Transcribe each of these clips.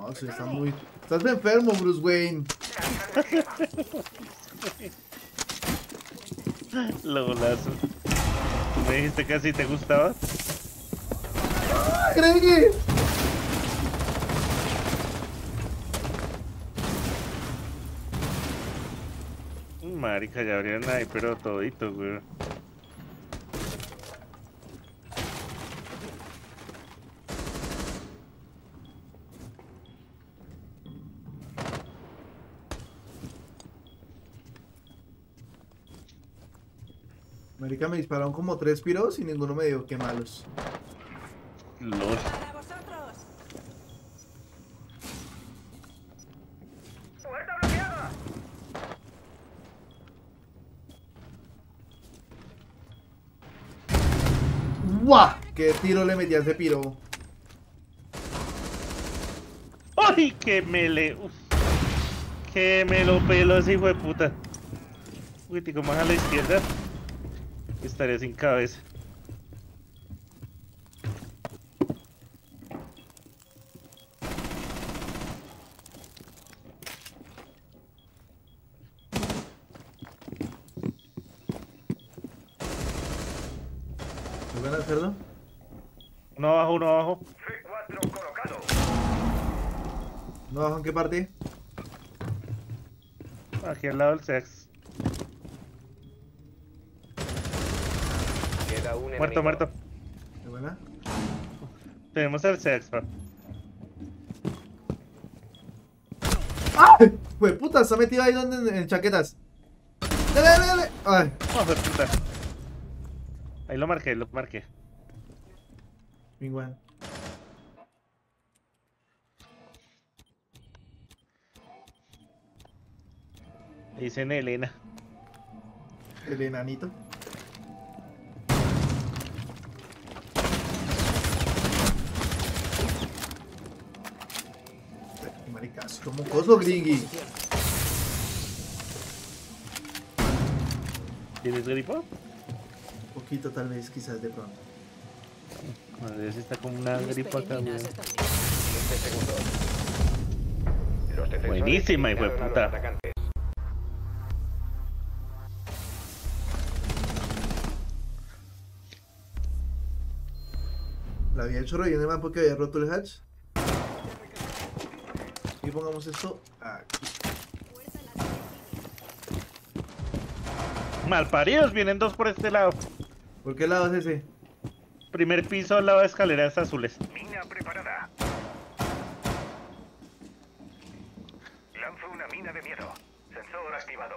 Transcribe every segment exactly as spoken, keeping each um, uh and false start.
No, se está muy... Estás enfermo, Bruce Wayne. Lo golazo. ¿Me dijiste que así te gustaba? ¡Ah, Greggy! Marica, ya abrieron ahí, pero todito, güey. Marica, me dispararon como tres piros y ninguno me dio. Qué malos. LOL. ¡Para vosotros! ¡Puerta bloqueada! ¡Guau! ¿Qué tiro le metí a ese piro? ¡Ay, que me le... Uf. Que me lo pelo ese hijo de puta! Uy, tico más a la izquierda. Estaría sin cabeza. ¿Me van a hacerlo? Uno abajo, uno abajo. C cuatro colocado. ¿No bajo en qué parte? Aquí al lado del sex. Queda un Muerto, enemigo. muerto. ¿De buena? Tenemos el sex, pa. ¡Ay! Pues puta, está metido ahí donde en, en chaquetas. ¡Dale, dale, dale! ¡Ay! Oh, de puta. Ahí lo marqué, lo marqué. Igual. Dicen Elena. El enanito. Ay, maricas, como coso gringui. ¿Tienes gripo? Un poquito tal vez, quizás de pronto. A ver si está como una gripo acá, güey. quince segundos. Los defensores Buenísima, hijo de eliminaron a los puta. atacantes. La había hecho relleno más porque había roto el hatch. Y pongamos esto aquí. Malparidos, vienen dos por este lado. ¿Por qué lado es ese? Primer piso al lado de escaleras azules. Mina preparada. Lanzo una mina de miedo. Sensor activado.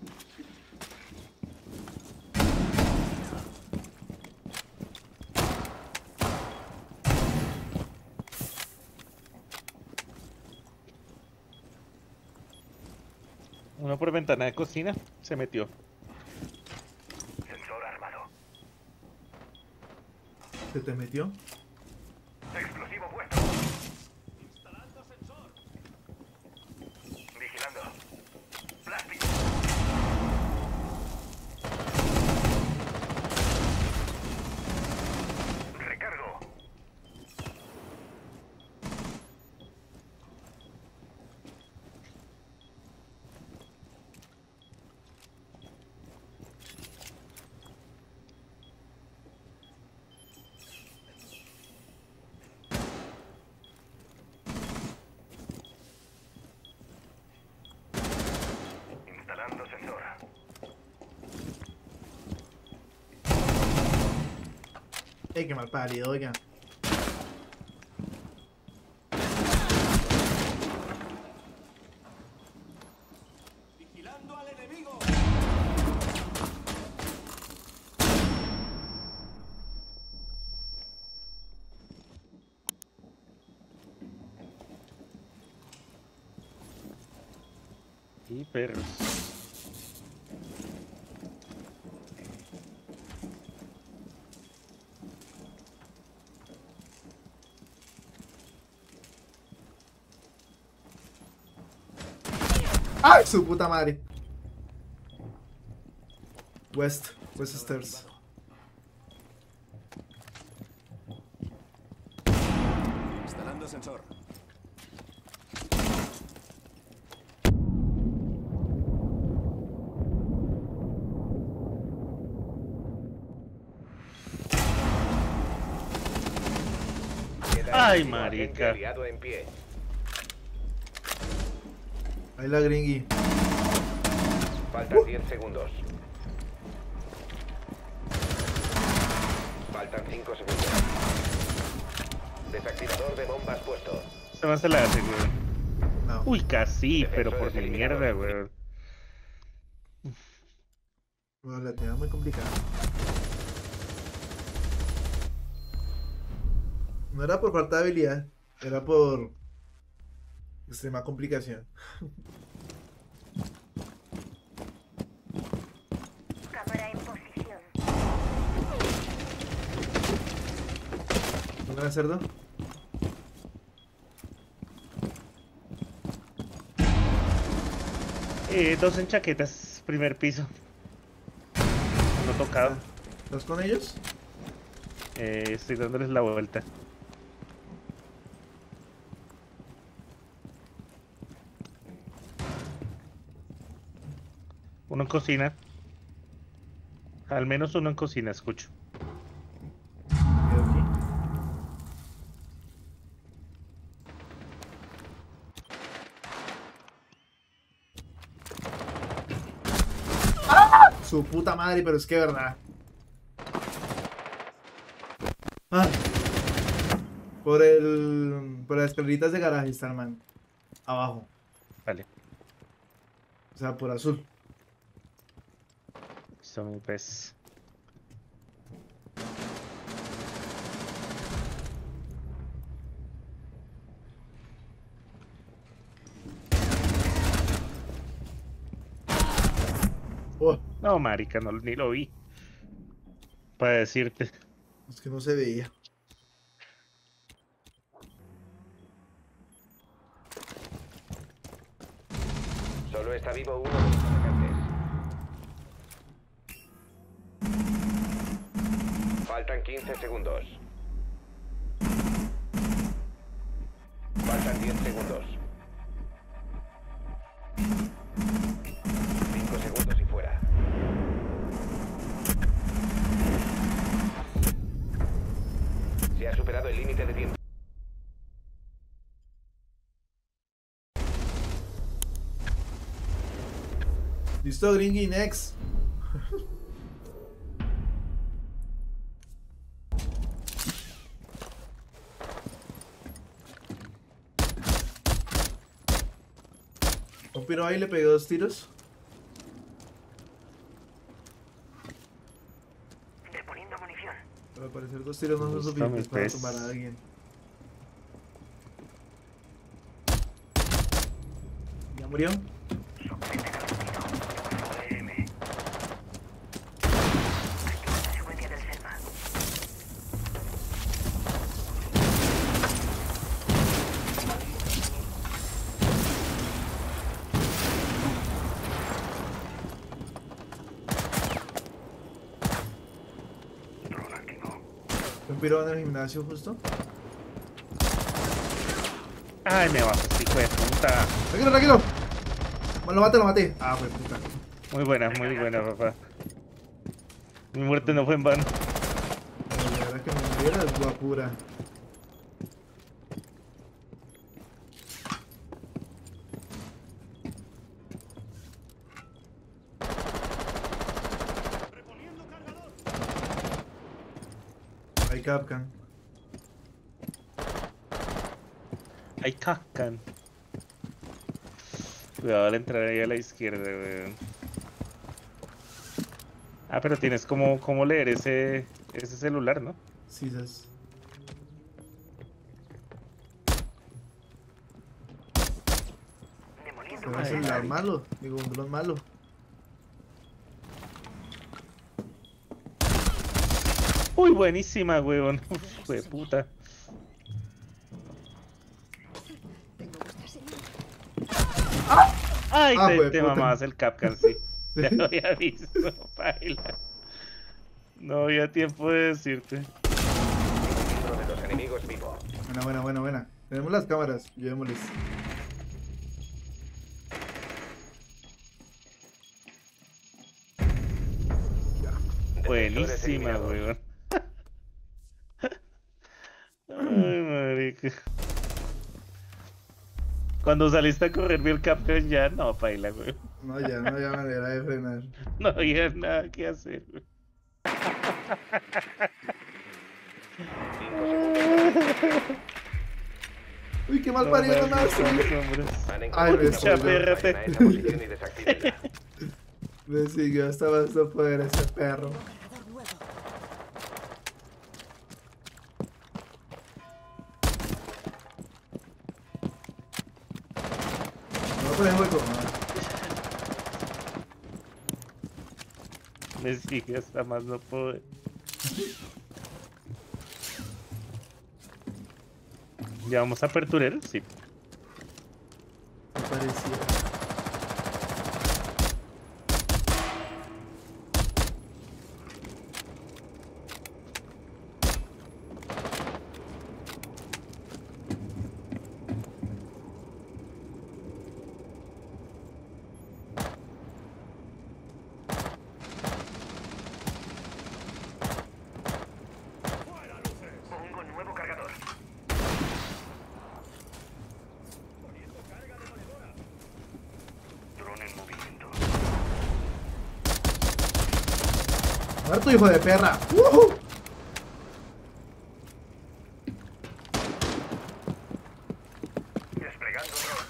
Uno por ventana de cocina. Se metió. Sensor armado. ¿Se te metió? Explosivo puesto. Instalando sensor. Vigilando. Plástico. Recargo. Instalando sensor. ¡Ey, qué mal parido, oiga! Vigilando al enemigo. Y perros. ¡Ay, su puta madre! West, West Stairs. Instalando sensor. Ay, Agente marica. aliado en pie. Ahí la gringui. Faltan diez segundos. Faltan cinco segundos. Desactivador de bombas puesto. Se me hace la hace, weón. No. Uy, casi, pero por mi Defensores mierda, eliminados. weón. Bueno, la tenía muy complicada. No era por falta de habilidad, era por extrema complicación. Cámara en posición. ¿No me cerdo? Eh, dos en chaquetas, primer piso. No tocado. ¿Estás con ellos? Eh, estoy dándoles la vuelta. Uno en cocina. Al menos uno en cocina, escucho. Quedo aquí. ¡Ah! Su puta madre, pero es que verdad. Ah. Por el. Por las escaleritas de garaje está el man. Abajo. Vale. O sea, por azul. Listo, mi pez. Oh, No, marica, no, ni lo vi. Para decirte. es que no se veía. Solo está vivo uno de los atacantes. Faltan quince segundos. Faltan diez segundos. cinco segundos y fuera. Se ha superado el límite de tiempo. Listo, gringui, next. Un piro ahí le pegué dos tiros. Reponiendo munición. Pero al parecer dos tiros no son Listo, suficientes mi para pez. tumbar a alguien. ¿Ya murió? Secuencia del Selma. Drone activo. Un piro en el gimnasio justo. Ay, me bajo, este hijo de puta. Tranquilo, tranquilo. Lo maté, lo maté. Ah, pues puta. Muy buena, muy buena, papá. Mi muerte no fue en vano. La verdad que me muriera es guapura. Hay Capcan. Hay Capcan. Cuidado al entrar ahí a la izquierda, weón. Ah, pero tienes como, como leer ese, ese celular, ¿no? Sí, ¿sabes? Demoliendo Pero Ay, es el celular ay. malo. Digo, un dron malo. Uy, buenísima, weón. Uf, de puta. Ay, Ah, te, jue te puta. mamabas el Capcan, sí. Ya lo había visto, paila. No había tiempo de decirte. Uno de los enemigos vivo. Buena, buena, buena, buena. Tenemos las cámaras. Llevémosles. Buenísima, eliminados. weón. Ay, marica. Cuando saliste a correr vi el Capcom ya, no, paila, güey. No, ya no había manera de frenar. No había nada que hacer, güey. Uy, qué mal parido no estoy. Han Ay, encontrado me una suena. bomba en esa posición y desactívenla. Me siguió hasta más no poder ese perro. No me ponen hueco. Me sigue hasta más no poder. ¿Ya vamos a aperturero? Sí. Me parecía. Pongo nuevo cargador. Drone en movimiento. Muerto, hijo de perra. ¡Woohoo! Desplegando drone.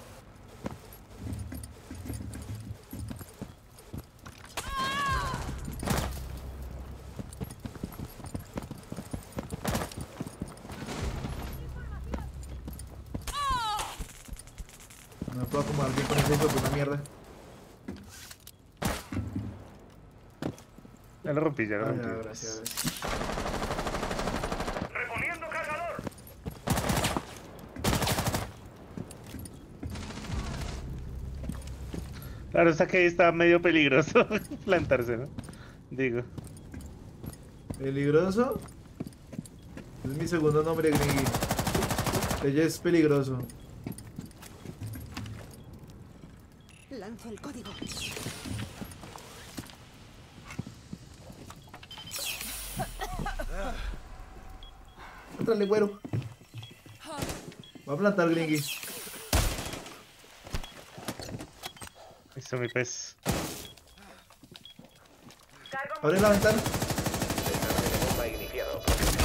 No me puedo acomodar bien con ese hijo de puta mierda. Ya lo rompí, ya lo Ah, rompí. ya, gracias, gracias. Reponiendo cargador. Claro, está que ahí está medio peligroso plantarse, ¿no? Digo. ¿Peligroso? Es mi segundo nombre, Gringy. Ella es peligroso. Lanzo el código. Entrale, güero. Va a plantar, Gringy. Eso, mi pez. Cargo Abre la ventana. Desarme de bomba iniciado.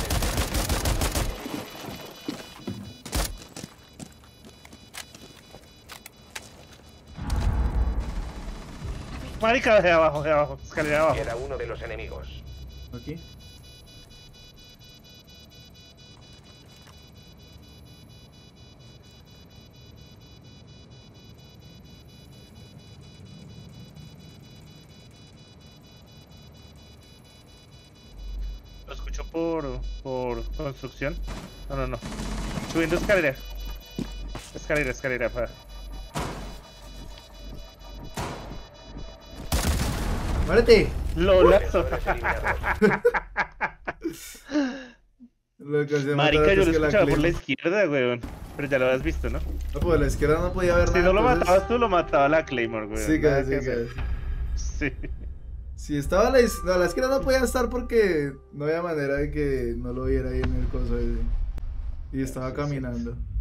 Marica, de abajo, de abajo. Escalera de abajo. Queda uno de los enemigos. Aquí. Lo escucho por, por construcción. No, no, no. Subiendo escalera. Escalera, escalera, para. ¡Muérete! Lolazo. Jugadores eliminados. Lo que hacía Marica, matar yo lo antes que la escuchaba por la Claymore. izquierda, weón. Pero ya lo habías visto, ¿no? No, pues a la izquierda no podía ver Si nada. no lo entonces- matabas tú, lo mataba la Claymore, weón. Sí, Nada casi, que hacer. casi. Sí. Si estaba a la, is- no, a la izquierda no podía estar porque no había manera de que no lo viera ahí en el coso ese. Y estaba Sí, sí, sí. caminando.